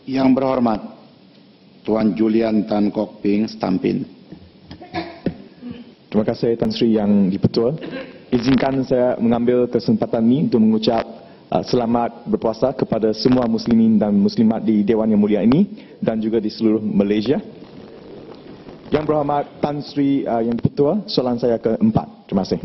Yang berhormat Tuan Julian Tan Kok Ping Stampin. Terima kasih Tan Sri Yang Dipertua. Izinkan saya mengambil kesempatan ini untuk mengucap selamat berpuasa kepada semua muslimin dan muslimat di Dewan Yang Mulia ini dan juga di seluruh Malaysia. Yang berhormat Tan Sri Yang Dipertua, soalan saya keempat. Terima kasih.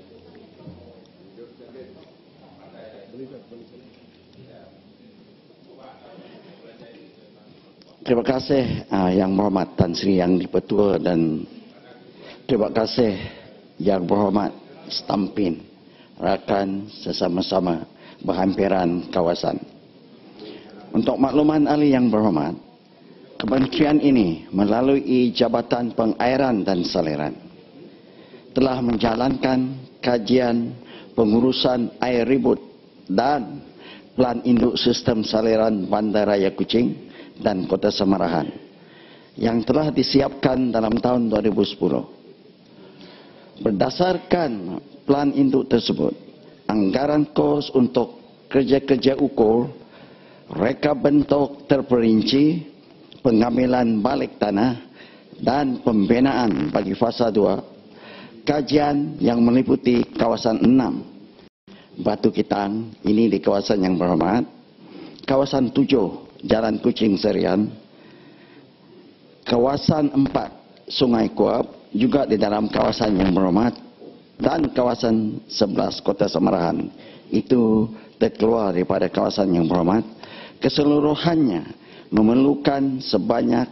Terima kasih Yang Berhormat Tan Sri Yang Dipertua dan terima kasih Yang Berhormat Stampin, rakan sesama-sama berhampiran kawasan. Untuk makluman ahli yang berhormat, kementerian ini melalui Jabatan Pengairan dan Saliran telah menjalankan kajian pengurusan air ribut dan plan induk sistem saliran Bandaraya Kuching dan Kota Samarahan yang telah disiapkan dalam tahun 2010. Berdasarkan plan induk tersebut, anggaran kos untuk kerja-kerja ukur, reka bentuk terperinci, pengambilan balik tanah dan pembinaan bagi fasa 2, kajian yang meliputi kawasan 6, Batu Kitang, ini di kawasan Yang Berhormat, kawasan 7, Jalan Kuching Serian, kawasan 4, Sungai Kuap, juga di dalam kawasan Yang Berhormat, dan kawasan 11 Kota Samarahan itu terkeluar daripada kawasan Yang Berhormat. Keseluruhannya memerlukan sebanyak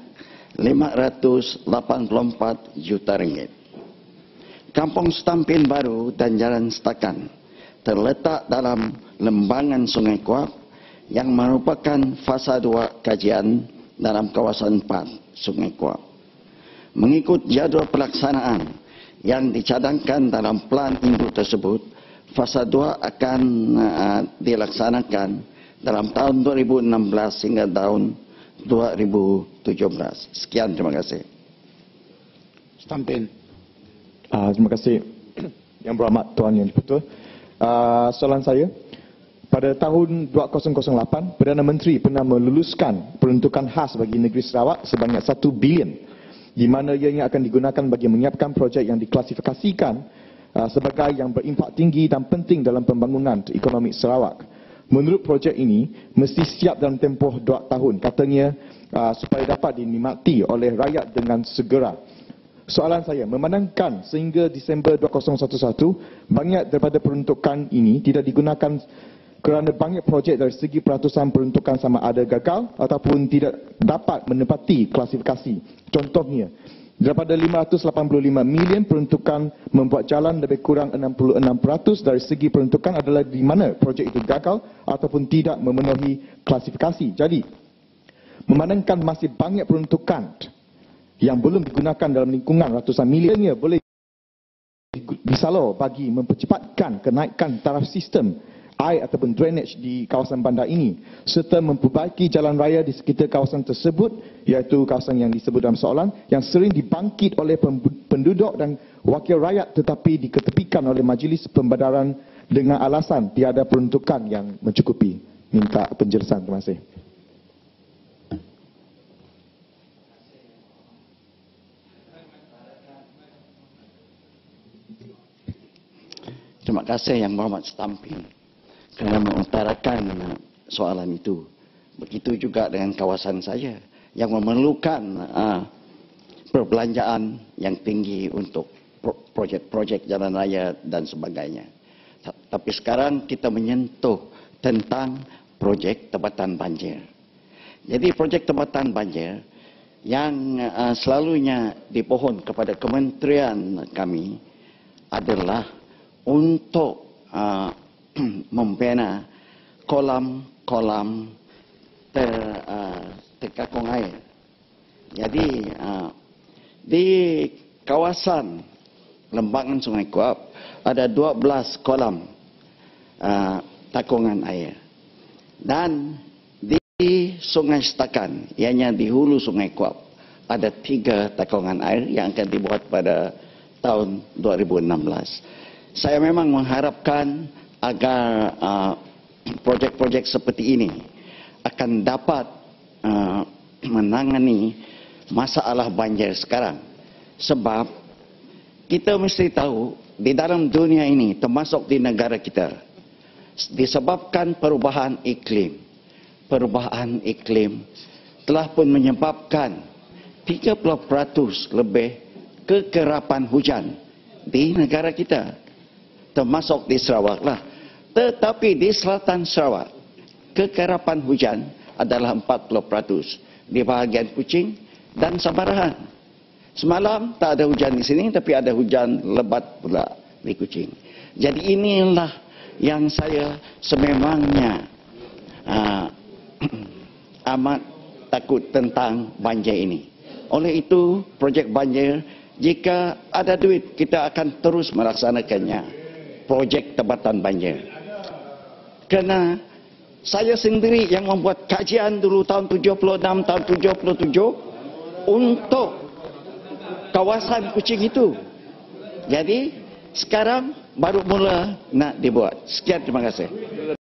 584 juta ringgit. Kampung Stampin Baru dan Jalan Setakan terletak dalam lembangan Sungai Kuap yang merupakan fasa 2 kajian dalam kawasan 4 Sungai Kuap. Mengikut jadual pelaksanaan yang dicadangkan dalam plan induk tersebut, fasa 2 akan dilaksanakan dalam tahun 2016 hingga tahun 2017. Sekian, terima kasih. Stampin. Terima kasih Yang Berhormat Tuan Yang Dipertua. Soalan saya, pada tahun 2008, Perdana Menteri pernah meluluskan peruntukan khas bagi negeri Sarawak sebanyak 1 bilion di mana ianya akan digunakan bagi menyiapkan projek yang diklasifikasikan sebagai yang berimpak tinggi dan penting dalam pembangunan ekonomi Sarawak. Menurut projek ini, mesti siap dalam tempoh 2 tahun, katanya, supaya dapat dinikmati oleh rakyat dengan segera. Soalan saya, memandangkan sehingga Disember 2011, banyak daripada peruntukan ini tidak digunakan kerana banyak projek dari segi peratusan peruntukan sama ada gagal ataupun tidak dapat menepati klasifikasi. Contohnya, daripada 585 million peruntukan membuat jalan, lebih kurang 66% dari segi peruntukan adalah di mana projek itu gagal ataupun tidak memenuhi klasifikasi. Jadi, memandangkan masih banyak peruntukan yang belum digunakan dalam lingkungan ratusan milionnya boleh disalur bagi mempercepatkan kenaikan taraf sistem air ataupun drainage di kawasan bandar ini serta memperbaiki jalan raya di sekitar kawasan tersebut, iaitu kawasan yang disebut dalam soalan yang sering dibangkit oleh penduduk dan wakil rakyat tetapi diketepikan oleh Majlis Pembedaran dengan alasan tiada peruntukan yang mencukupi. Minta penjelasan. Terima kasih. Terima kasih Yang Berhormat Stampin kerana mengutarakan soalan itu. Begitu juga dengan kawasan saya yang memerlukan perbelanjaan yang tinggi untuk projek-projek jalan raya dan sebagainya. Tapi sekarang kita menyentuh tentang projek tempatan banjir. Jadi projek tempatan banjir yang selalunya dipohon kepada kementerian kami adalah untuk membina kolam-kolam terkakung air. Jadi di kawasan lembangan Sungai Kuap ada 12 kolam takungan air. Dan di Sungai Setakan, ianya di hulu Sungai Kuap, ada 3 takungan air yang akan dibuat pada tahun 2016. Saya memang mengharapkan agar projek-projek seperti ini akan dapat menangani masalah banjir sekarang. Sebab kita mesti tahu di dalam dunia ini, termasuk di negara kita, disebabkan perubahan iklim. Perubahan iklim telah pun menyebabkan 30% lebih kekerapan hujan di negara kita, termasuk di Sarawak lah. Tetapi di selatan Sarawak, kekerapan hujan adalah 40% di bahagian Kuching dan Sabarahan. Semalam tak ada hujan di sini, tapi ada hujan lebat pula di Kuching. Jadi inilah yang saya sememangnya amat takut tentang banjir ini. Oleh itu, projek banjir, jika ada duit, kita akan terus melaksanakannya. Projek tempatan banjir. Kerana saya sendiri yang membuat kajian dulu tahun 76, tahun 77 untuk kawasan Kuching itu. Jadi sekarang baru mula nak dibuat. Sekian, terima kasih.